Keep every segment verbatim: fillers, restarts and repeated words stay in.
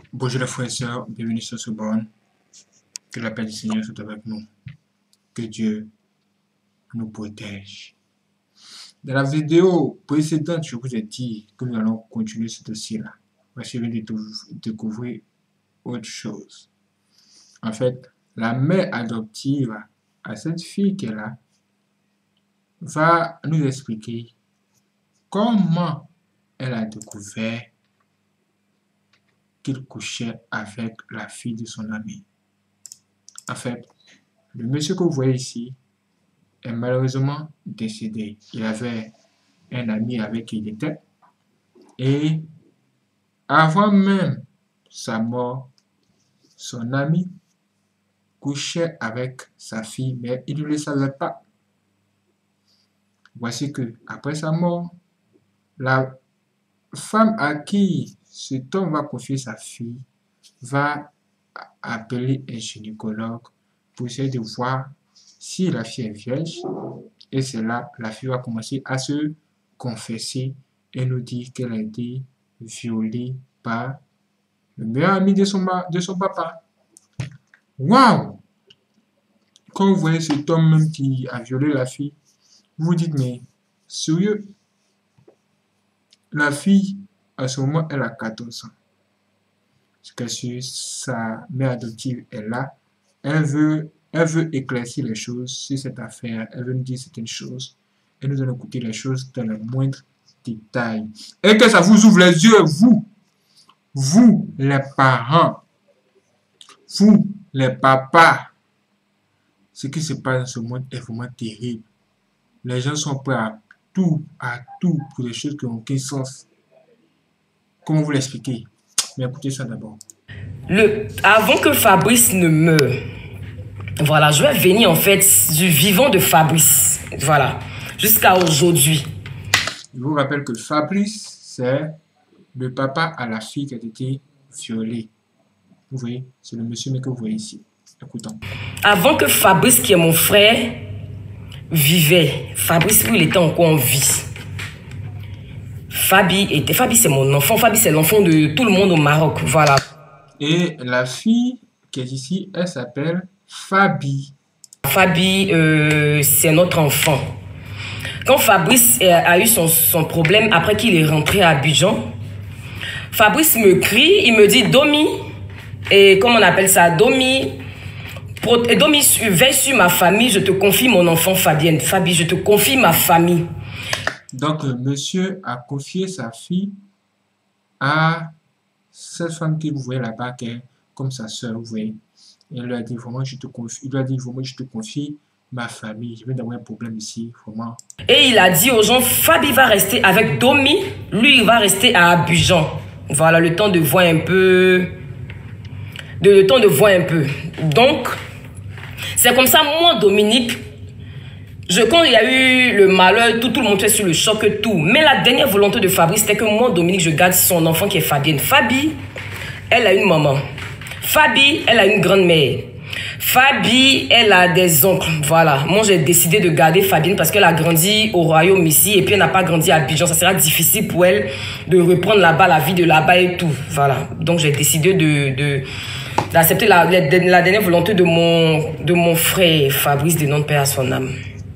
Bonjour les frères et sœurs, bienvenue sur ce borne. Que la paix du Seigneur soit avec nous. Que Dieu nous protège. Dans la vidéo précédente, je vous ai dit que nous allons continuer ce dossier-là. Parce que je viens de découvrir autre chose. En fait, la mère adoptive à cette fille qu'elle a va nous expliquer comment elle a découvert qu'il couchait avec la fille de son ami. En fait, le monsieur que vous voyez ici est malheureusement décédé. Il avait un ami avec qui il était. Et avant même sa mort, son ami couchait avec sa fille, mais il ne le savait pas. Voici que, après sa mort, la femme à qui cet homme va confier sa fille va appeler un gynécologue pour essayer de voir si la fille est vierge. Et c'est là la fille va commencer à se confesser et nous dire qu'elle a été violée par le meilleur ami de son, de son papa. Waouh! Quand vous voyez cet homme même qui a violé la fille, vous vous dites, mais sérieux? La fille, à ce moment, elle a quatorze ans. Parce que sa mère adoptive est là. Elle veut, elle veut éclaircir les choses sur cette affaire. Elle veut nous dire certaines choses. Elle nous donne écouter les choses dans le moindre détail. Et que ça vous ouvre les yeux, vous. Vous, les parents. Vous, les papas. Ce qui se passe dans ce monde est vraiment terrible. Les gens sont prêts à tout, à tout pour des choses qui n'ont aucun sens. Comment vous l'expliquez? Mais écoutez ça d'abord. Le, avant que Fabrice ne meure, voilà, je vais venir en fait du vivant de Fabrice, voilà, jusqu'à aujourd'hui. Je vous rappelle que Fabrice, c'est le papa à la fille qui a été violée. Vous voyez, c'est le monsieur que vous voyez ici. Écoutons. Avant que Fabrice, qui est mon frère, vivait, Fabrice, lui, il était encore en vie. Fabi était, Fabi c'est mon enfant, Fabi c'est l'enfant de tout le monde au Maroc, voilà. Et la fille qui est ici, elle s'appelle Fabi. Fabi, euh, c'est notre enfant. Quand Fabrice a eu son, son problème, après qu'il est rentré à Abidjan, Fabrice me crie, il me dit, Domi, et comment on appelle ça, Domi, pro, Domi, veille sur ma famille, je te confie mon enfant Fabienne. Fabi, je te confie ma famille. Donc, le monsieur a confié sa fille à cette femme que vous voyez là-bas, qui est comme sa soeur, vous voyez. Et il lui a dit, vraiment, je te confie, il lui a dit, vraiment, je te confie ma famille. Je viens d'avoir un problème ici, vraiment. Et il a dit aux gens, Fabi va rester avec Domi, lui, il va rester à Abidjan. Voilà, le temps de voir un peu... De, le temps de voir un peu. Donc, c'est comme ça, moi, Dominique, Je, quand il y a eu le malheur, tout, tout le monde était sur le choc, tout. Mais la dernière volonté de Fabrice, c'était que moi, Dominique, je garde son enfant qui est Fabienne. Fabi, elle a une maman. Fabi, elle a une grand-mère. Fabi, elle a des oncles. Voilà. Moi, j'ai décidé de garder Fabienne parce qu'elle a grandi au royaume ici et puis elle n'a pas grandi à Abidjan. Ça sera difficile pour elle de reprendre là-bas la vie de là-bas et tout. Voilà. Donc, j'ai décidé de... de d'accepter la, la, la dernière volonté de mon, de mon frère Fabrice, de notre père à son âme.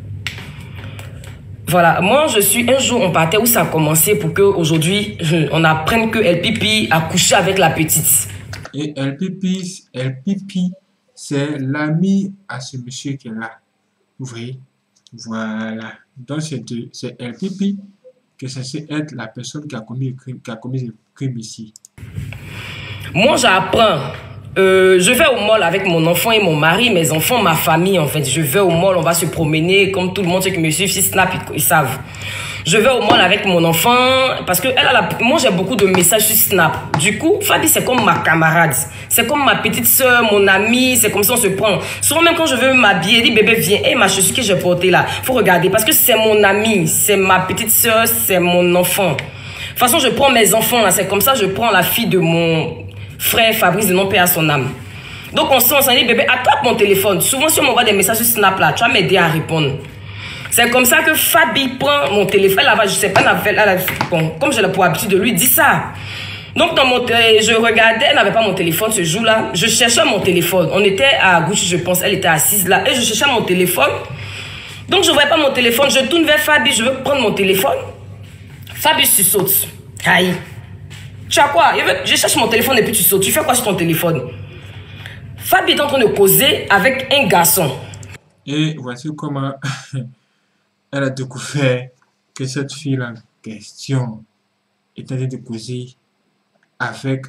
Voilà, moi je suis, un jour on partait où ça a commencé pour qu'aujourd'hui on apprenne que El Pipi a couché avec la petite. Et El Pipi, El Pipi, c'est l'ami à ce monsieur qui est là. Vous voyez? Voilà. Donc c'est El Pipi qui est censé être la personne qui a commis le crime, qui a commis le crime ici. Moi j'apprends. Euh, je vais au mall avec mon enfant et mon mari, mes enfants, ma famille en fait. Je vais au mall, on va se promener comme tout le monde, ceux qui me suivent sur Snap, ils, ils savent. Je vais au mall avec mon enfant parce que elle a la, moi j'ai beaucoup de messages sur Snap. Du coup, Fabi c'est comme ma camarade, c'est comme ma petite soeur, mon amie, c'est comme ça on se prend. Souvent même quand je veux m'habiller, elle dit bébé viens, et hey, ma chaussure que j'ai portée là, faut regarder parce que c'est mon amie, c'est ma petite soeur, c'est mon enfant. De toute façon je prends mes enfants là, c'est comme ça je prends la fille de mon frère Fabrice, de non père à son âme. Donc on s'en dit bébé attrape mon téléphone. Souvent si on m'envoie des messages sur Snap là, tu vas m'aider à répondre. C'est comme ça que Fabi prend mon téléphone là-bas, je sais pas, elle a, bon, comme j'ai pour habitude de lui dire ça. Donc, dans mon je regardais, elle n'avait pas mon téléphone ce jour-là. Je cherchais mon téléphone. On était à Gucci, je pense. Elle était assise là. Et je cherchais mon téléphone. Donc, je ne voyais pas mon téléphone. Je tourne vers Fabi. Je veux prendre mon téléphone. Fabi saute. Aïe. Tu as quoi? Je cherche mon téléphone et puis tu sautes. Tu fais quoi sur ton téléphone? Fabi est en train de causer avec un garçon. Et voici comment elle a découvert que cette fille-là en question est en train de causer avec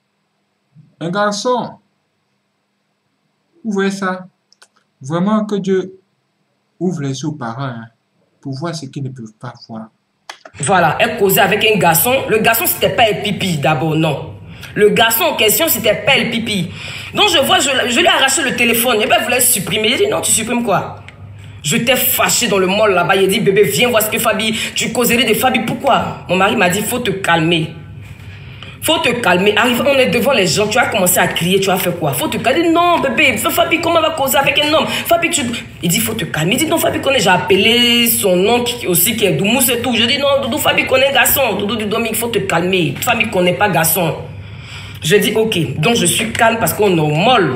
un garçon. Vous voyez ça? Vraiment que Dieu ouvre les yeux aux parents hein, pour voir ce qu'ils ne peuvent pas voir. Voilà, elle causait avec un garçon. Le garçon, c'était pas El Pipi d'abord, non. Le garçon en question, c'était pas El Pipi. Donc je vois, je, je lui ai arraché le téléphone. Et ben, elle voulait supprimer. J'ai dit non, tu supprimes quoi? Je t'ai fâché dans le mall là-bas. Il a dit bébé, viens voir ce que Fabi. Tu causerais de Fabi. Pourquoi? Mon mari m'a dit faut te calmer. Faut te calmer. Arrive, on est devant les gens. Tu as commencé à crier. Tu as fait quoi? Faut te calmer. Non, bébé. Fabi, comment elle va causer avec un homme? Fabi, tu. Il dit faut te calmer. Il dit non, Fabi connaît. J'ai appelé son nom qui, aussi qui est Doumou, c'est tout. Je dis non, Doudou, Fabi connaît garçon. Doudou du Domi, il faut te calmer. Fabi connaît pas garçon. Je dis ok. Donc je suis calme parce qu'on est au mall.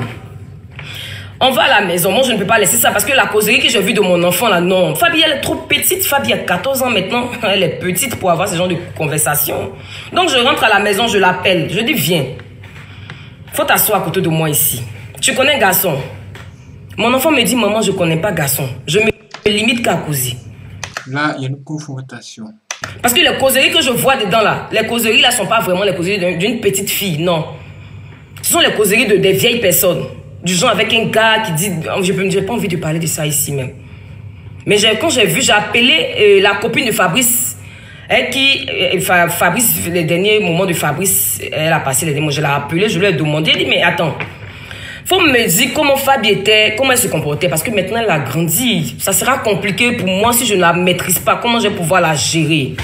On va à la maison. Moi, je ne peux pas laisser ça parce que la causerie que j'ai vue de mon enfant, là, non. Fabi, elle est trop petite. Fabi a quatorze ans maintenant. Elle est petite pour avoir ce genre de conversation. Donc, je rentre à la maison, je l'appelle. Je dis, viens. Faut t'asseoir à côté de moi ici. Tu connais garçon? Mon enfant me dit, maman, je ne connais pas garçon. Je me limite qu'à causer. Là, il y a une confrontation. Parce que les causeries que je vois dedans, là, les causeries, là, ne sont pas vraiment les causeries d'une petite fille, non. Ce sont les causeries de, des vieilles personnes. Du genre avec un gars qui dit... Je n'ai pas envie de parler de ça ici même. Mais quand j'ai vu, j'ai appelé euh, la copine de Fabrice. Elle qui... Euh, Fabrice, les derniers moments de Fabrice, elle a passé les derniers mots. Je l'ai appelé, je lui ai demandé. Elle dit, mais attends. Faut me dire comment Fabi était, comment elle se comportait. Parce que maintenant, elle a grandi. Ça sera compliqué pour moi si je ne la maîtrise pas. Comment je vais pouvoir la gérer?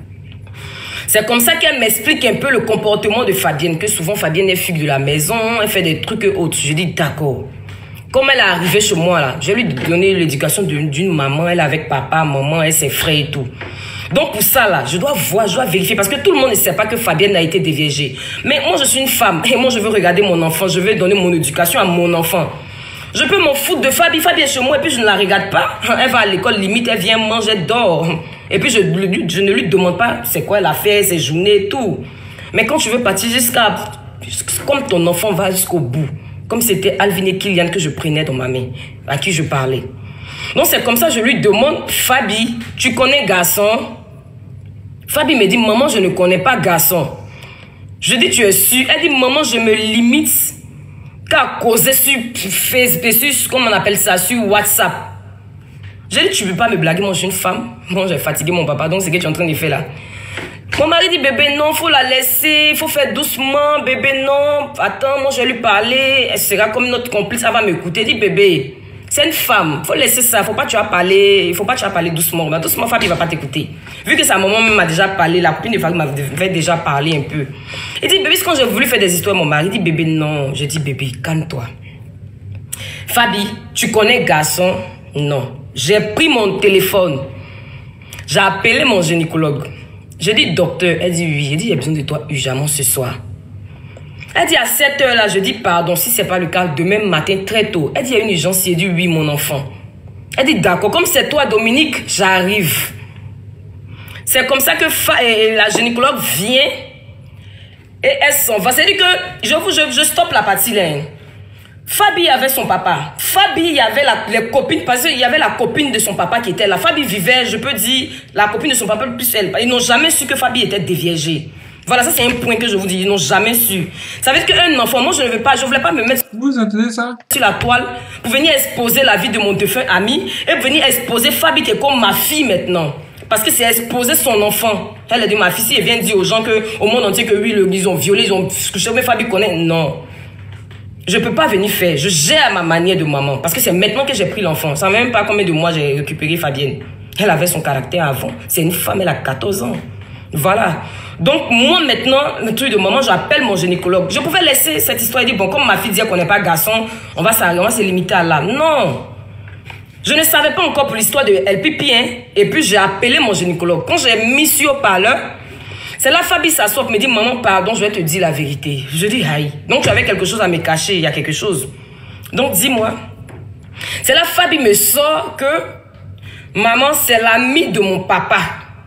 C'est comme ça qu'elle m'explique un peu le comportement de Fabienne, que souvent Fabienne est fugue de la maison, elle fait des trucs autres. Je dis d'accord. Comme elle est arrivée chez moi là, je lui ai donné l'éducation d'une maman, elle est avec papa, maman, et ses frères et tout. Donc pour ça là, je dois voir, je dois vérifier, parce que tout le monde ne sait pas que Fabienne a été déviégée. Mais moi je suis une femme, et moi je veux regarder mon enfant, je veux donner mon éducation à mon enfant. Je peux m'en foutre de Fabi, Fabi est chez moi et puis je ne la regarde pas. Elle va à l'école, limite, elle vient manger, elle dort. Et puis je, je ne lui demande pas c'est quoi elle a fait, ses journées et tout. Mais quand tu veux partir jusqu'à... Comme ton enfant va jusqu'au bout. Comme c'était Alvin et Kylian que je prenais dans ma main, à qui je parlais. Donc c'est comme ça, je lui demande, Fabi, tu connais garçon? Fabi me dit, maman, je ne connais pas garçon. Je dis, tu es sûr? Elle dit, maman, je me limite qu'à causer sur Facebook, sur, comment on appelle ça, sur WhatsApp. J'ai dit, tu ne peux pas me blaguer, moi je suis une femme. Moi j'ai fatigué mon papa, donc c'est ce que tu es en train de faire là. Mon mari dit, bébé, non, il faut la laisser, il faut faire doucement, bébé, non. Attends, moi je vais lui parler, elle sera comme notre complice, elle va m'écouter. Dit, bébé, c'est une femme, il faut laisser ça, il ne faut pas que tu vas parler, il faut pas que tu vas parler doucement. Mais doucement, Fabi ne va pas t'écouter. Vu que sa maman m'a déjà parlé, la copine de Fabi m'avait déjà parlé un peu. Il dit, bébé, c'est quand j'ai voulu faire des histoires, mon mari dit, bébé, non. Je dis, bébé, calme-toi. Fabi, tu connais garçon? Non. J'ai pris mon téléphone. J'ai appelé mon gynécologue. J'ai dit, docteur. Elle dit, oui. J'ai dit, j'ai besoin de toi urgemment ce soir. Elle dit, à sept heures là. Je dis, pardon, si ce n'est pas le cas, demain matin, très tôt. Elle dit, il y a une urgence. J'ai dit, oui, mon enfant. Elle dit, d'accord. Comme c'est toi, Dominique, j'arrive. C'est comme ça que la gynécologue vient et elle s'en va. C'est-à-dire que, je vous, je, je stoppe la partie là. Fabi avait son papa. Fabi, il y avait la, les copines, parce qu'il y avait la copine de son papa qui était là. Fabi vivait, je peux dire, la copine de son papa plus elle. Ils n'ont jamais su que Fabi était déviégée. Voilà, ça c'est un point que je vous dis, ils n'ont jamais su. Ça veut dire qu'un enfant, moi je ne veux pas, je ne voulais pas me mettre Vous entendez ça? sur la toile pour venir exposer la vie de mon défunt ami et venir exposer Fabi qui est comme ma fille maintenant. Parce que c'est exposer son enfant. Elle a dit, ma fille, si elle vient dire aux gens que, au monde entier que oui, le, ils ont violé, ils ont couché, mais Fabi connaît, non. Je ne peux pas venir faire. Je gère à ma manière de maman. Parce que c'est maintenant que j'ai pris l'enfant. Ça ne même pas combien de mois j'ai récupéré Fabienne. Elle avait son caractère avant. C'est une femme, elle a quatorze ans. Voilà. Donc, moi, maintenant, le truc de maman, j'appelle mon gynécologue. Je pouvais laisser cette histoire et dire, bon, comme ma fille dit qu'on n'est pas garçon, on va, on va se limiter à là. Non. Je ne savais pas encore pour l'histoire de El Pipi, hein. Et puis, j'ai appelé mon gynécologue. Quand j'ai mis sur haut-parleur, C'est là Fabi s'assoit et me dit, maman, pardon, je vais te dire la vérité. Je dis, aïe. Donc tu avais quelque chose à me cacher, il y a quelque chose. Donc dis-moi. C'est là Fabi me sort que maman, c'est l'ami de mon papa.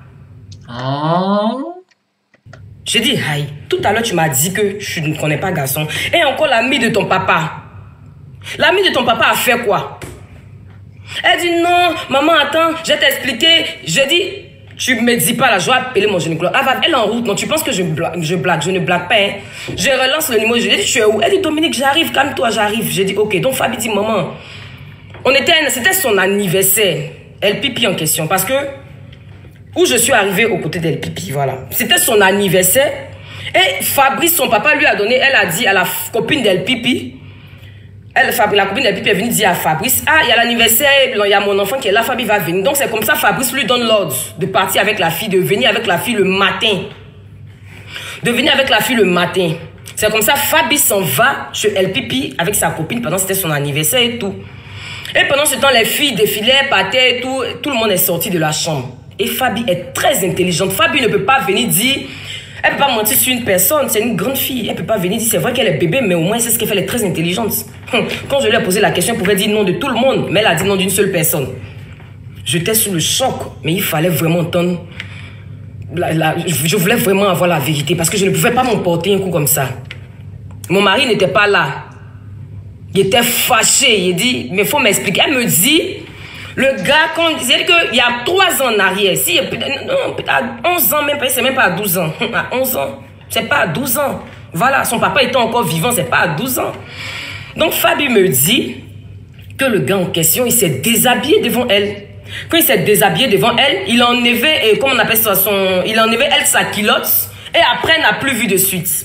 Oh. Je dis, aïe. Tout à l'heure, tu m'as dit que je ne connais pas garçon. Et encore l'ami de ton papa. L'ami de ton papa a fait quoi? Elle dit, non, maman, attends, je vais t'expliquer. Je dis, tu me dis pas là, je vais appeler mon gynécologue. Ah, elle est en route, non, tu penses que je blague, je blague, je ne blague pas. Hein. Je relance le numéro, je dis, tu es où? Elle dit, Dominique, j'arrive, calme-toi, j'arrive. Je dis, ok. Donc Fabi dit, maman, on était, c'était son anniversaire. El Pipi en question, parce que où je suis arrivée aux côtés d'El Pipi, voilà. C'était son anniversaire. Et Fabrice, son papa, lui a donné, elle a dit à la copine d'El Pipi, elle, la copine d'El Pipi est venue dire à Fabrice, ah, il y a l'anniversaire, il y a mon enfant qui est là, Fabi va venir. Donc c'est comme ça, Fabrice lui donne l'ordre de partir avec la fille, de venir avec la fille le matin. De venir avec la fille le matin. C'est comme ça, Fabi s'en va chez El Pipi avec sa copine pendant que c'était son anniversaire et tout. Et pendant ce temps, les filles défilaient, partaient et tout, tout le monde est sorti de la chambre. Et Fabi est très intelligente. Fabi ne peut pas venir dire, elle ne peut pas mentir sur une personne, c'est une grande fille. Elle ne peut pas venir dire, c'est vrai qu'elle est bébé, mais au moins c'est ce qu'elle fait, elle est très intelligente. Quand je lui ai posé la question, elle pouvait dire non de tout le monde, mais elle a dit non d'une seule personne. J'étais sous le choc, mais il fallait vraiment entendre. La, la, je voulais vraiment avoir la vérité parce que je ne pouvais pas m'emporter un coup comme ça. Mon mari n'était pas là. Il était fâché. Il dit, mais il faut m'expliquer. Elle me dit, le gars, quand il dit qu'il y a trois ans en arrière, si, non, à onze ans, même pas, c'est même pas à douze ans. À onze ans, c'est pas à douze ans. Voilà, son papa était encore vivant, c'est pas à douze ans. Donc Fabi me dit que le gars en question, il s'est déshabillé devant elle. Quand il s'est déshabillé devant elle, il a enlevé, et comment on appelle ça, son, il a enlevé elle sa culotte, et après elle n'a plus vu de suite.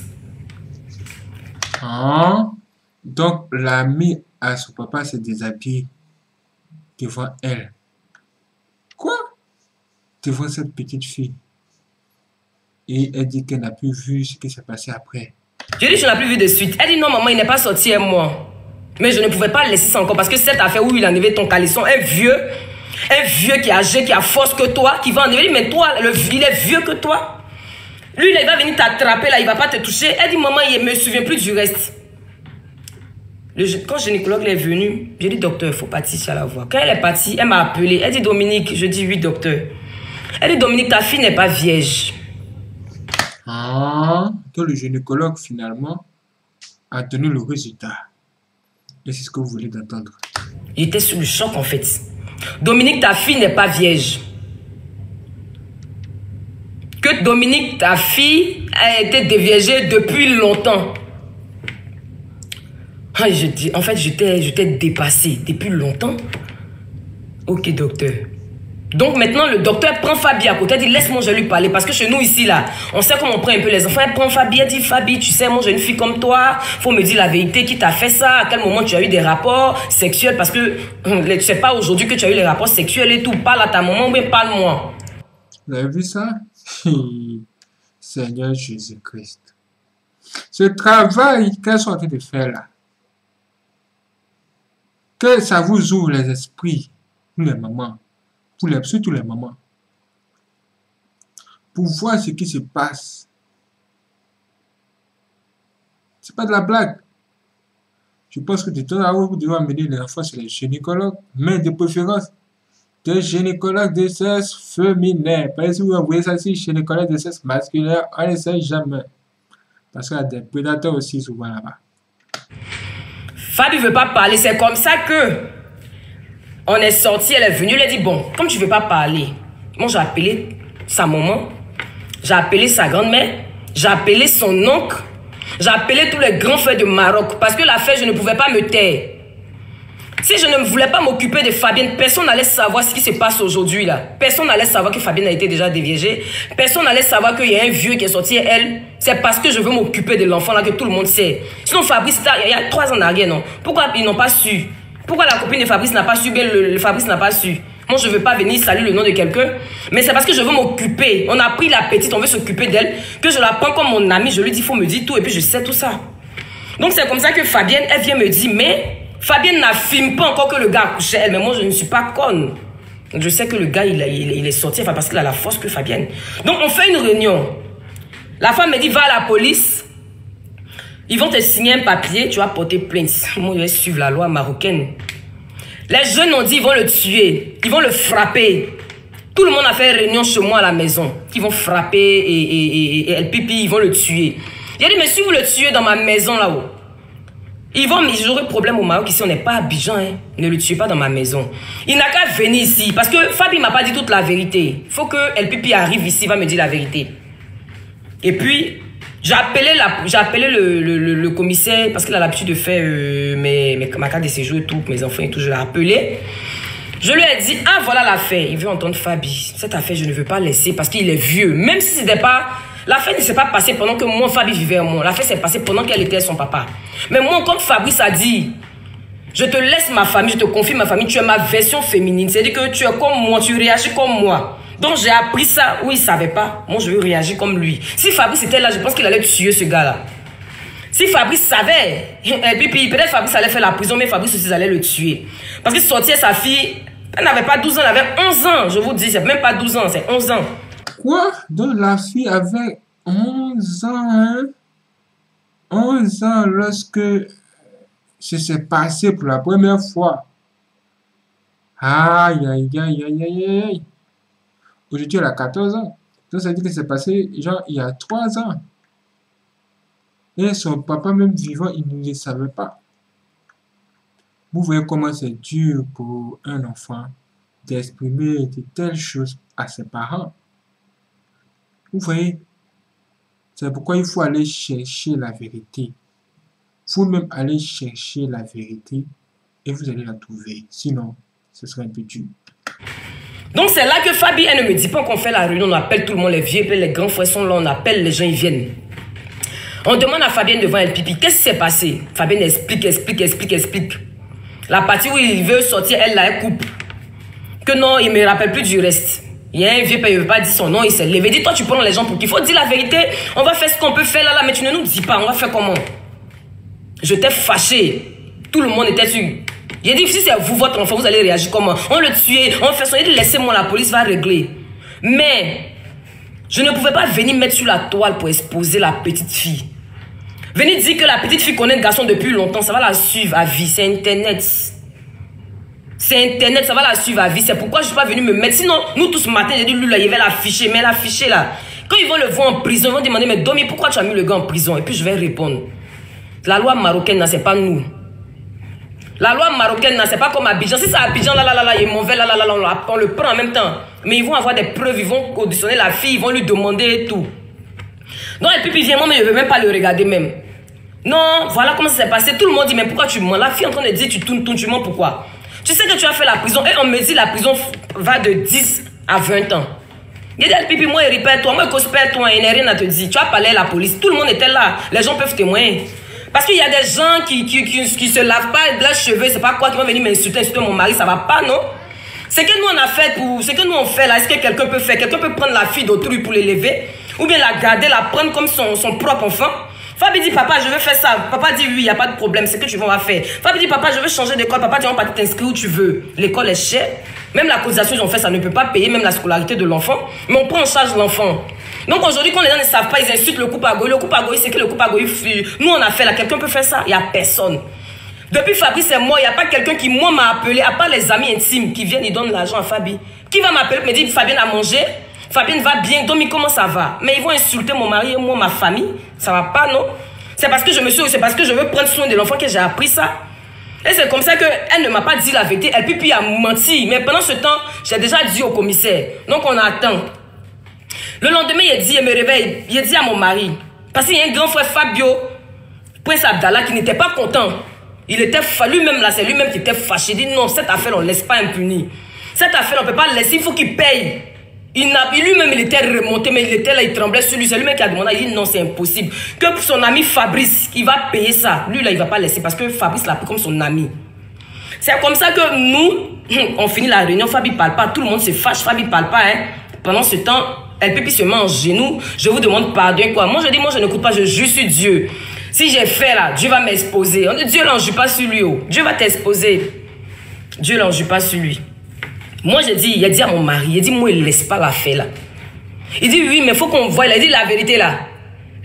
Ah. Donc, l'ami à son papa s'est déshabillé devant elle. Quoi? Devant cette petite fille. Et elle dit qu'elle n'a plus vu ce qui s'est passé après. Je dis, je n'ai plus vu de suite. Elle dit, non, maman, il n'est pas sorti un mois. Mais je ne pouvais pas laisser ça encore parce que cette affaire où il a enlevé ton caleçon, un vieux, un vieux qui est âgé, qui a force que toi, qui va enlever. Mais toi, le, il est vieux que toi. Lui, là, il va venir t'attraper, là, il ne va pas te toucher. Elle dit, maman, il ne me souvient plus du reste. Le, quand le gynécologue est venu, j'ai dit, docteur, il faut partir à la voix. Quand elle est partie, elle m'a appelé. Elle dit, Dominique, je dis, oui, docteur. Elle dit, Dominique, ta fille n'est pas vierge. Ah, donc le gynécologue, finalement, a donné le résultat. Et c'est ce que vous voulez d'entendre. J'étais sous le choc, en fait. Dominique, ta fille n'est pas vierge. Que Dominique, ta fille, a été déviergée depuis longtemps. Ah, je dis, en fait, j'étais j'étais dépassée depuis longtemps. Ok, docteur. Donc maintenant, le docteur prend Fabi à côté. Elle dit, laisse-moi, je lui parler. Parce que chez nous, ici, là, on sait comment on prend un peu les enfants. Elle prend Fabi, elle dit, Fabi, tu sais, moi, j'ai une fille comme toi. Faut me dire la vérité. Qui t'a fait ça? À quel moment tu as eu des rapports sexuels? Parce que c'est pas aujourd'hui que tu as eu les rapports sexuels et tout. Parle à ta maman, mais parle-moi. Vous avez vu ça? Seigneur Jésus-Christ. Ce travail qu'elles sont en train de faire là, que ça vous ouvre les esprits, pour les mamans, pour les, surtout les mamans, pour voir ce qui se passe. C'est pas de la blague. Je pense que de temps à autre, vous devez amener les enfants chez les gynécologues, mais de préférence, des gynécologues de sexe féminin. Parce que si vous envoyez ça ici, gynécologue de sexe masculin, on ne sait jamais. Parce qu'il y a des prédateurs aussi souvent là-bas. Fabi ne veut pas parler, c'est comme ça que on est sorti, elle est venue, elle a dit, bon, comme tu ne veux pas parler, moi j'ai appelé sa maman, j'ai appelé sa grand-mère, j'ai appelé son oncle, j'ai appelé tous les grands frères de Maroc, parce que l'affaire, je ne pouvais pas me taire. Si je ne voulais pas m'occuper de Fabienne, personne n'allait savoir ce qui se passe aujourd'hui là. Personne n'allait savoir que Fabienne a été déjà déviégée. Personne n'allait savoir qu'il y a un vieux qui est sorti et elle. C'est parce que je veux m'occuper de l'enfant là que tout le monde sait. Sinon Fabrice, il y a trois ans en arrière, non. Pourquoi ils n'ont pas su? Pourquoi la copine de Fabrice n'a pas su? Bien le, le Fabrice n'a pas su. Moi je ne veux pas venir saluer le nom de quelqu'un. Mais c'est parce que je veux m'occuper. On a pris la petite, on veut s'occuper d'elle. Que je la prends comme mon amie. Je lui dis, il faut me dire tout et puis je sais tout ça. Donc c'est comme ça que Fabienne, elle vient me dire, mais... Fabienne n'affirme pas encore que le gars a couché elle, mais moi je ne suis pas conne. Je sais que le gars il, il, il est sorti, enfin parce qu'il a la force que Fabienne. Donc on fait une réunion. La femme me dit, va à la police. Ils vont te signer un papier, tu vas porter plainte. Moi, je vais suivre la loi marocaine. Les jeunes ont dit, ils vont le tuer. Ils vont le frapper. Tout le monde a fait une réunion chez moi à la maison. Ils vvont frapper et, et, et, et El Pipi, ils vont le tuer. J'ai dit, mais si vous le tuez dans ma maison là-haut, ils vont, j'aurai problème au Maroc ici, on n'est pas à Abidjan, hein. Ne le tuez pas dans ma maison. Il n'a qu'à venir ici, parce que Fabi m'a pas dit toute la vérité. Il faut que El Pipi arrive ici, il va me dire la vérité. Et puis, j'ai appelé, la, j'ai appelé le, le, le, le commissaire, parce qu'il a l'habitude de faire euh, mes, mes, ma carte de séjour et tout, mes enfants et tout, je l'ai appelé. Je lui ai dit, ah voilà l'affaire, il veut entendre Fabi. Cette affaire, je ne veux pas laisser, parce qu'il est vieux. Même si c'était pas... L'affaire ne s'est pas passée pendant que moi, Fabi vivait en moi. L'affaire s'est passée pendant qu'elle était son papa. Mais moi, comme Fabrice a dit, je te laisse ma famille, je te confie ma famille, tu es ma version féminine. C'est-à-dire que tu es comme moi, tu réagis comme moi. Donc j'ai appris ça où il ne savait pas. Moi, je veux réagir comme lui. Si Fabrice était là, je pense qu'il allait tuer ce gars-là. Si Fabrice savait, et puis, puis peut-être Fabrice allait faire la prison, mais Fabrice aussi allait le tuer. Parce qu'il sortait sa fille, elle n'avait pas douze ans, elle avait onze ans. Je vous dis, c'est même pas douze ans, c'est onze ans. Quoi? Donc la fille avait onze ans, hein? onze ans lorsque ça s'est passé pour la première fois. Aïe, aïe, aïe, aïe, aïe, aïe. Aujourd'hui, elle a quatorze ans. Donc ça veut dire que c'est passé, genre, il y a trois ans. Et son papa, même vivant, il ne le savait pas. Vous voyez comment c'est dur pour un enfant d'exprimer de telles choses à ses parents. Vous voyez, c'est pourquoi il faut aller chercher la vérité. Vous-même allez chercher la vérité et vous allez la trouver. Sinon, ce serait un peu dur. Donc c'est là que Fabi, elle ne me dit pas qu'on fait la réunion, on appelle tout le monde, les vieux, les grands frères sont là, on appelle les gens, ils viennent. On demande à Fabienne devant El Pipi, qu'est-ce qui s'est passé? Fabienne explique, explique, explique, explique. La partie où il veut sortir, elle, là, elle coupe. Que non, il ne me rappelle plus du reste. Il y a un vieux père, il ne veut pas dire son nom, il s'est levé. Dis-toi, tu prends les gens pour qu'il faut dire la vérité. On va faire ce qu'on peut faire là, là, mais tu ne nous dis pas, on va faire comment? Je t'ai fâché. Tout le monde était sur. J'ai dit, si c'est vous, votre enfant, vous allez réagir comment? On le tuer, on fait son. Il dit, laissez-moi, la police va régler. Mais, je ne pouvais pas venir mettre sur la toile pour exposer la petite fille. Venir dire que la petite fille connaît un garçon depuis longtemps, ça va la suivre à vie. C'est Internet. C'est Internet, ça va la suivre à vie. C'est pourquoi je ne suis pas venu me mettre. Sinon, nous tous ce matin, j'ai dit, lui, là, il va l'afficher. Mais l'afficher là, quand ils vont le voir en prison, ils vont demander, mais Domi, pourquoi tu as mis le gars en prison? Et puis je vais répondre. La loi marocaine, c'est pas nous. La loi marocaine, c'est pas comme Abidjan. Si c'est Abidjan, là, là, là, là, il est mauvais, là, là, là, là, on le prend en même temps. Mais ils vont avoir des preuves, ils vont auditionner la fille, ils vont lui demander et tout. Donc, et puis, vient moi, mais je ne veux même pas le regarder même. Non, voilà comment ça s'est passé. Tout le monde dit, mais pourquoi tu mens? La fille est en train de dire, tu tournes, tournes, tu mens, pourquoi? Tu sais que tu as fait la prison. Et on me dit, la prison va de dix à vingt ans. Il dit, Pipi, moi, répète-toi, moi, cosper-toi, il n'y a rien à te dire. Tu as parlé à la police, tout le monde était là. Les gens peuvent témoigner. Parce qu'il y a des gens qui, qui, qui, qui se lavent pas les cheveux, c'est pas quoi, qui vont venir m'insulter, insulter mon mari, ça va pas, non? Ce que nous on a fait pour, ce que nous on fait là, est-ce que quelqu'un peut faire? Quelqu'un peut prendre la fille d'autrui pour l'élever? Ou bien la garder, la prendre comme son, son propre enfant? Fabi dit, papa, je veux faire ça. Papa dit, oui, il n'y a pas de problème, c'est ce que tu vas faire. Fabi dit, papa, je veux changer d'école. Papa dit, on va pas t'inscrire où tu veux. L'école est chère. Même la cotisation, ils ont fait, ça ne peut pas payer, même la scolarité de l'enfant. Mais on prend en charge l'enfant. Donc aujourd'hui, quand les gens ne savent pas, ils insultent le couple agoï. Le couple agoï, c'est que le couple agoï, nous on a fait là. Quelqu'un peut faire ça? Il n'y a personne. Depuis Fabrice est mort, il n'y a pas quelqu'un qui, moi, m'a appelé, à part les amis intimes qui viennent, ils donnent l'argent à Fabi. Qui va m'appeler, me dire, Fabienne a mangé? Fabienne va bien, Domi, comment ça va? Mais ils vont insulter mon mari et moi, ma famille. Ça va pas, non? C'est parce que je me suis, c'est parce que je veux prendre soin de l'enfant que j'ai appris ça. Et c'est comme ça qu'elle ne m'a pas dit la vérité. Elle puis a menti. Mais pendant ce temps, j'ai déjà dit au commissaire. Donc on attend. Le lendemain, il a dit, il me réveille. Il a dit à mon mari. Parce qu'il y a un grand frère Fabio, Prince Abdallah, qui n'était pas content. Il était lui-même là, c'est lui-même qui était fâché. Il dit non, cette affaire, on ne laisse pas impunie. Cette affaire, on ne peut pas laisser, il faut qu'il paye. Il lui-même, il était remonté, mais il était là, il tremblait sur lui. C'est lui-même qui a demandé, il dit non, c'est impossible. Que pour son ami Fabrice, il va payer ça. Lui, là, il ne va pas laisser parce que Fabrice l'a pris comme son ami. C'est comme ça que nous, on finit la réunion, Fabi ne parle pas, tout le monde se fâche, Fabi ne parle pas. Hein. Pendant ce temps, elle peut se mettre en genoux. Je vous demande pardon, quoi. Moi, je dis, moi, je n'écoute pas, je jure sur Dieu. Si j'ai fait là, Dieu va m'exposer. Dieu n'en joue pas sur lui. Oh. Dieu va t'exposer. Dieu n'en joue pas sur lui. Moi, j'ai dit, il a dit à mon mari, il a dit, moi, il ne laisse pas la faire là. Il dit, oui, mais il faut qu'on voie. Il a dit la vérité là.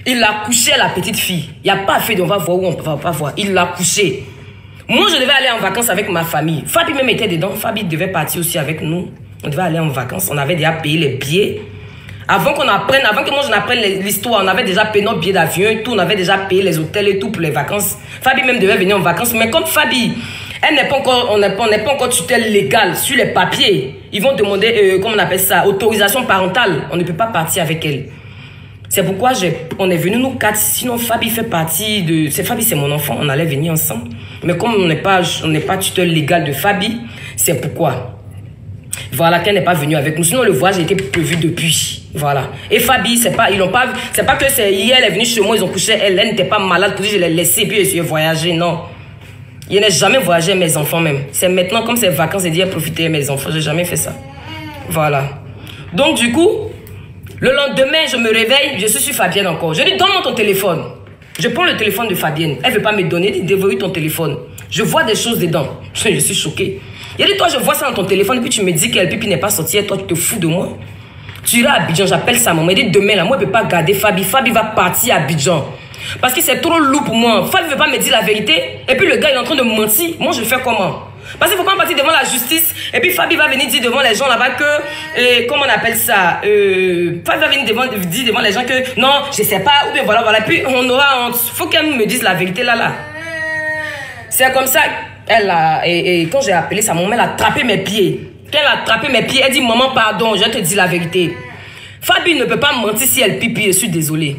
Il a couché à la petite fille. Il n'y a pas fait de on va voir où on va pas voir. Il l'a couché. Moi, je devais aller en vacances avec ma famille. Fabi même était dedans. Fabi devait partir aussi avec nous. On devait aller en vacances. On avait déjà payé les billets. Avant qu'on apprenne, avant que moi je n'apprenne l'histoire, on avait déjà payé nos billets d'avion et tout. On avait déjà payé les hôtels et tout pour les vacances. Fabi même devait venir en vacances. Mais comme Fabi, elle n'est pas encore, on n'est pas, on n'est pas encore tutelle légale sur les papiers. Ils vont demander, euh, comment on appelle ça, autorisation parentale. On ne peut pas partir avec elle. C'est pourquoi on est venu nous quatre. Sinon, Fabi fait partie de... C'est Fabi, c'est mon enfant. On allait venir ensemble. Mais comme on n'est pas, on n'est pas tutelle légale de Fabi, c'est pourquoi. Voilà, qu'elle n'est pas venue avec nous. Sinon, le voyage était prévu depuis. Voilà. Et Fabi, c'est pas, ils l'ont pas, c'est pas que c'est hier, elle est venue chez moi, ils ont couché, elle, elle n'était pas malade, pour dire je l'ai laissée, puis je suis voyagé. Non. Je n'ai jamais voyagé avec mes enfants même. C'est maintenant, comme c'est vacances, j'ai dit profiter de mes enfants. J'ai jamais fait ça. Voilà. Donc, du coup, le lendemain, je me réveille, je suis sur Fabienne encore. Je dis, donne-moi ton téléphone. Je prends le téléphone de Fabienne. Elle ne veut pas me donner, elle dit, déverrouille ton téléphone. Je vois des choses dedans. Je suis choquée. Il dit, toi, je vois ça dans ton téléphone, puis tu me dis qu'elle pipi n'est pas sortie, et toi, tu te fous de moi. Tu iras à Abidjan, j'appelle sa maman. Elle dit, demain, là, moi, je ne peux pas garder Fabi. Fabi va partir à Abidjan. Parce que c'est trop lourd pour moi. Fabi ne veut pas me dire la vérité. Et puis, le gars, il est en train de mentir. Moi, je fais comment? Parce qu'il faut pas partir devant la justice. Et puis, Fabi va venir dire devant les gens là-bas que, euh, comment on appelle ça? Euh, Fabi va venir devant, dire devant les gens que, non, je ne sais pas, ou bien voilà, voilà. Puis, on aura honte. Il faut qu'elle me dise la vérité là, là. C'est comme ça. Elle a, et, et quand j'ai appelé sa maman, elle a attrapé mes pieds. Quand elle a attrapé mes pieds, elle dit, maman, pardon, je te dis la vérité. Fabi ne peut pas mentir si elle pipi, je suis désolée.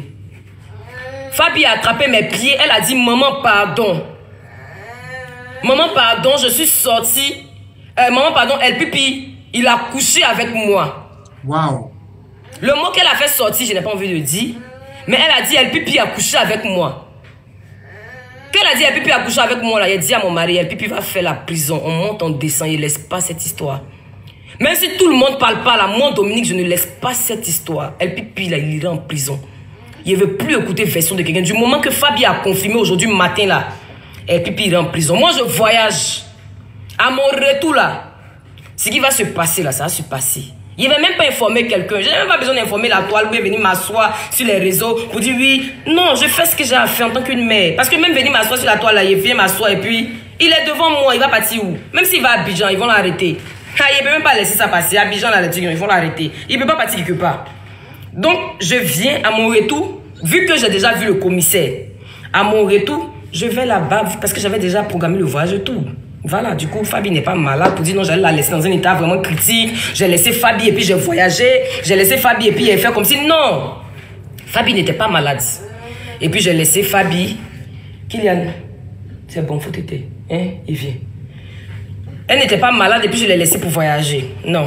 Fabi a attrapé mes pieds, elle a dit, maman, pardon. Maman, pardon, je suis sortie. Euh, maman, pardon, elle pipi, il a couché avec moi. Waouh. Le mot qu'elle a fait sortir, je n'ai pas envie de dire. Mais elle a dit, elle pipi a couché avec moi. Quand elle a dit, elle pipi a couché avec moi, là, elle a dit à mon mari, elle pipi va faire la prison. On monte, on descend, il ne laisse pas cette histoire. Même si tout le monde ne parle pas, là, moi, Dominique, je ne laisse pas cette histoire. Elle pipi, là, il ira en prison. Il ne veut plus écouter version de quelqu'un. Du moment que Fabi a confirmé aujourd'hui matin, là, elle pipi ira en prison. Moi, je voyage. À mon retour, là, ce qui va se passer, là, ça va se passer. Il ne va même pas informer quelqu'un. Je n'ai même pas besoin d'informer la toile ou venir m'asseoir sur les réseaux pour dire oui. Non, je fais ce que j'ai à faire en tant qu'une mère. Parce que même venir m'asseoir sur la toile, là, il vient m'asseoir et puis il est devant moi. Il va partir où? Même s'il va à Abidjan, ils vont l'arrêter. Ah, il ne peut même pas laisser ça passer. À Abidjan, là, ils vont l'arrêter. Il ne peut pas partir quelque part. Donc, je viens à mon retour, vu que j'ai déjà vu le commissaire. À mon retour, je vais là-bas parce que j'avais déjà programmé le voyage et tout. Voilà, du coup, Fabi n'est pas malade pour dire non, j'allais la laisser dans un état vraiment critique. J'ai laissé Fabi et puis j'ai voyagé. J'ai laissé Fabi et puis elle fait comme si non. Fabi n'était pas malade. Et puis j'ai laissé Fabi. Kylian, c'est bon, faut t'aider. Hein, il vient. Elle n'était pas malade et puis je l'ai laissée pour voyager. Non.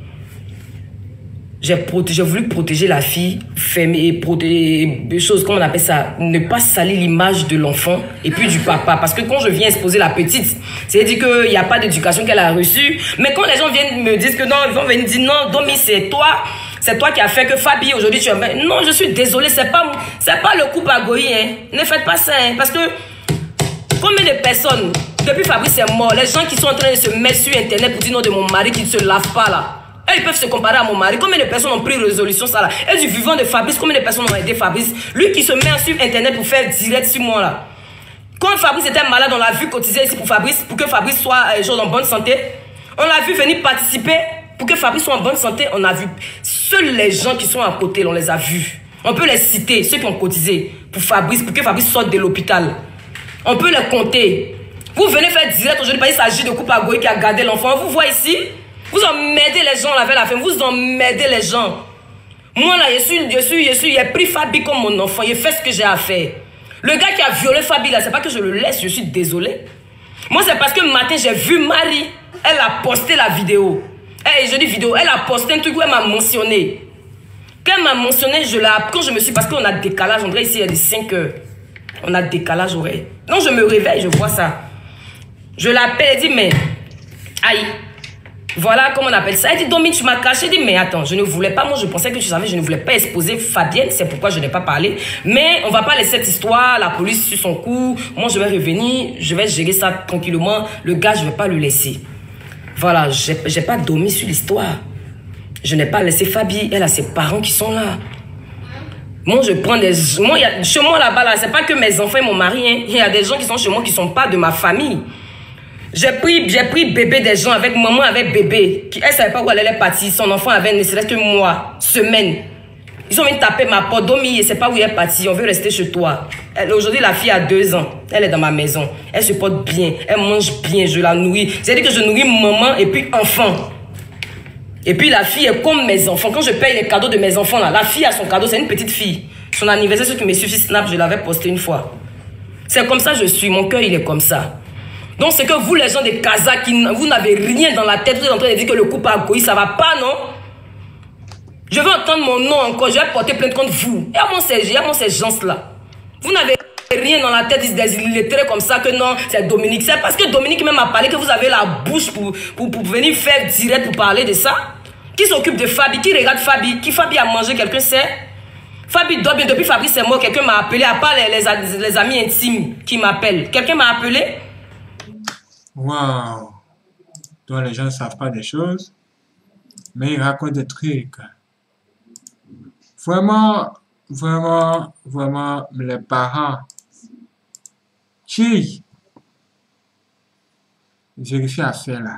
J'ai voulu protéger la fille, fermer, protéger des choses, comment on appelle ça, ne pas salir l'image de l'enfant et puis du papa. Parce que quand je viens exposer la petite, c'est-à-dire qu'il n'y a pas d'éducation qu'elle a reçue. Mais quand les gens viennent me dire que non, ils vont venir dire non, Domi, c'est toi, c'est toi qui as fait que Fabi, aujourd'hui, tu as... Non, je suis désolée, c'est pas, c'est pas le coup Pagoï, hein. Ne faites pas ça, hein. Parce que combien de personnes, depuis Fabrice est mort, les gens qui sont en train de se mettre sur Internet pour dire non de mon mari qui ne se lave pas là. Et ils peuvent se comparer à mon mari. Combien de personnes ont pris résolution ça là? Et du vivant de Fabrice, combien de personnes ont aidé Fabrice? Lui qui se met sur Internet pour faire direct sur moi là. Quand Fabrice était malade, on l'a vu cotiser ici pour Fabrice, pour que Fabrice soit euh, en bonne santé. On l'a vu venir participer pour que Fabrice soit en bonne santé. On a vu. Seuls les gens qui sont à côté, on les a vus. On peut les citer, ceux qui ont cotisé pour Fabrice, pour que Fabrice sorte de l'hôpital. On peut les compter. Vous venez faire direct aujourd'hui, parce qu'il s'agit de couple à Goï qui a gardé l'enfant. Vous voyez ici? Vous emmerdez les gens avec la fin. Vous emmerdez les gens. Moi là, je suis, je suis, je suis, j'ai pris Fabi comme mon enfant. Il fait ce que j'ai à faire. Le gars qui a violé Fabi là, c'est pas que je le laisse, je suis désolée. Moi c'est parce que matin j'ai vu Marie. Elle a posté la vidéo. Hey, je dis vidéo, elle a posté un truc où elle m'a mentionné. Quand elle m'a mentionné, je la, quand je me suis, parce qu'on a décalage, on dirait ici il y a des cinq heures. On a décalage horaire. Donc je me réveille, je vois ça. Je l'appelle, elle dit mais, aïe. Voilà comment on appelle ça. Elle dit, Dominique, tu m'as caché. Je dis, mais attends, je ne voulais pas. Moi, je pensais que tu savais, je ne voulais pas exposer Fabienne. C'est pourquoi je n'ai pas parlé. Mais on ne va pas laisser cette histoire. La police sur son coup. Moi, je vais revenir. Je vais gérer ça tranquillement. Le gars, je ne vais pas le laisser. Voilà, je n'ai pas dormi sur l'histoire. Je n'ai pas laissé Fabi. Elle a ses parents qui sont là. Moi, je prends des... Moi, y a... Chez moi, là-bas, là, c'est pas que mes enfants et mon mari. Hein. Il y a des gens qui sont chez moi qui sont pas de ma famille. J'ai pris, j'ai pris bébé des gens avec maman, avec bébé. Qui, elle savait pas où elle allait partir. Son enfant avait ne serait-ce que mois, semaine. Ils ont même tapé ma porte. Domi, elle sait pas où elle est partie. On veut rester chez toi. Aujourd'hui, la fille a deux ans. Elle est dans ma maison. Elle se porte bien. Elle mange bien. Je la nourris. C'est-à-dire que je nourris maman et puis enfant. Et puis la fille est comme mes enfants. Quand je paye les cadeaux de mes enfants, là, la fille a son cadeau. C'est une petite fille. Son anniversaire, ceux qui me suivent sur Snap, je l'avais posté une fois. C'est comme ça que je suis. Mon cœur, il est comme ça. Donc, c'est que vous, les gens des Kazakhs, vous n'avez rien dans la tête. Vous êtes en train de dire que le couple a goï, ça va pas, non? Je veux entendre mon nom encore. Je vais porter plainte contre vous. Et à moi, ces gens-là. Vous n'avez rien dans la tête des illettrés comme ça que non, c'est Dominique. C'est parce que Dominique même a parlé que vous avez la bouche pour, pour, pour venir faire direct pour parler de ça. Qui s'occupe de Fabi? Qui regarde Fabi? Qui Fabi a mangé? Quelqu'un sait? Fabi doit bien. Depuis Fabrice est mort, quelqu'un m'a appelé. À part les, les, les amis intimes qui m'appellent. Quelqu'un m'a appelé? Waouh! Donc les gens ne savent pas des choses, mais ils racontent des trucs. Vraiment, vraiment, vraiment, les parents, qui vérifient l'affaire là.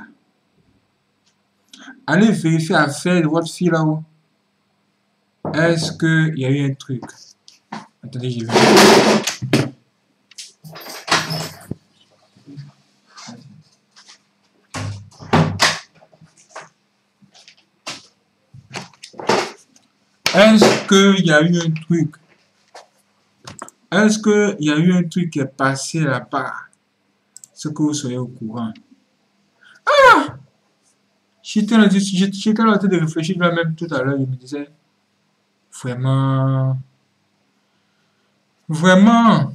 Allez vérifier l'affaire de votre fille là-haut. Est-ce qu'il y a eu un truc? Attendez, j'y vais. Est-ce qu'il y a eu un truc? Est-ce qu'il y a eu un truc qui est passé là-bas? Ce que vous soyez au courant. Ah! J'étais en train de réfléchir là-même tout à l'heure. Je me disais, vraiment, vraiment,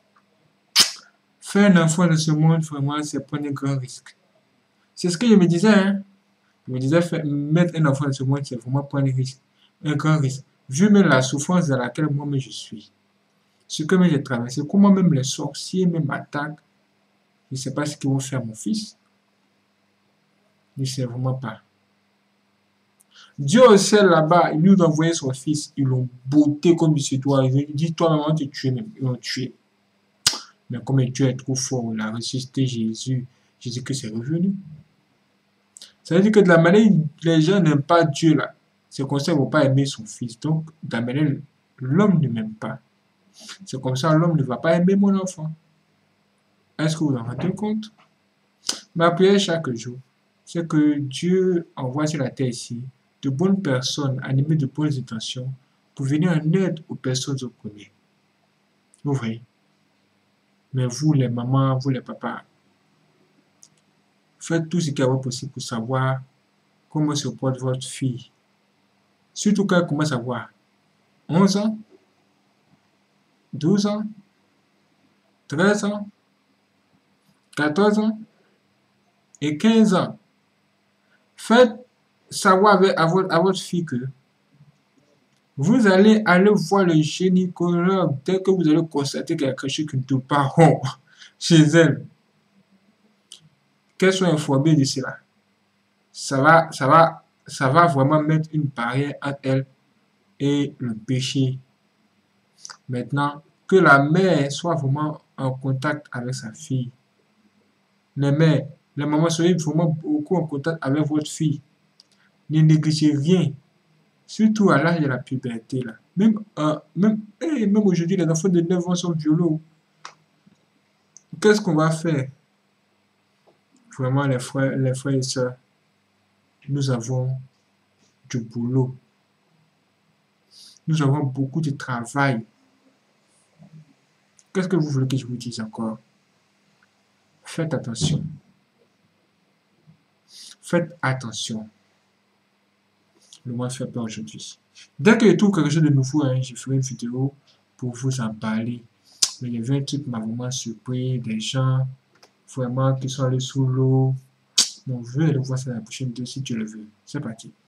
faire un enfant de ce monde, vraiment, c'est prendre un grand risque. C'est ce que je me disais. Hein? Je me disais, faire, mettre un enfant de ce monde, c'est vraiment prendre un risque. Un grand risque. Vu même la souffrance dans laquelle moi-même je suis, ce que j'ai traversé, comment même les sorciers même m'attaquent, je ne sais pas ce qu'ils vont faire à mon fils. Je ne sais vraiment pas. Dieu au ciel là-bas, il nous a envoyé son fils, ils l'ont botté comme sur toi. Il dit, toi, maman, tu tues même. Ils l'ont tué. Mais comme Dieu est trop fort, il a ressuscité Jésus. Jésus que c'est revenu. Ça veut dire que de la manière, les gens n'aiment pas Dieu là. C'est comme ça qu'ils ne vont pas aimer son fils. Donc, de la manière, l'homme ne m'aime pas. C'est comme ça, l'homme ne va pas aimer mon enfant. Est-ce que vous en rendez compte? Ma prière chaque jour, c'est que Dieu envoie sur la terre ici de bonnes personnes animées de bonnes intentions pour venir en aide aux personnes oppressées. Vous voyez? Mais vous, les mamans, vous, les papas, faites tout ce qui est possible pour savoir comment se porte votre fille. Surtout quand elle commence à avoir onze ans, douze ans, treize ans, quatorze ans et quinze ans. Faites savoir avec, à, votre, à votre fille que vous allez aller voir le gynécologue dès que vous allez constater qu'il y a quelque chose qui ne tourne pas rond chez elle. Qu'elle soit informée de cela. Ça va, ça va, ça va vraiment mettre une barrière entre elle et le péché. Maintenant, que la mère soit vraiment en contact avec sa fille. Les mères, les mamans, soyez vraiment beaucoup en contact avec votre fille. Ne négligez rien. Surtout à l'âge de la puberté. Là. Même, euh, même, hey, même aujourd'hui, les enfants de neuf ans sont violents. Qu'est-ce qu'on va faire? Vraiment, les frères, les frères et sœurs, nous avons du boulot. Nous avons beaucoup de travail. Qu'est-ce que vous voulez que je vous dise encore? Faites attention. Faites attention. Le monde fait peur aujourd'hui. Dès que je trouve quelque chose de nouveau, hein, je ferai une vidéo pour vous en parler. Mais il y avait un truc qui m'a vraiment surpris. Des gens vraiment qui sont allés sous l'eau. Donc, je vais aller voir ça dans la prochaine vidéo si tu le veux. C'est parti.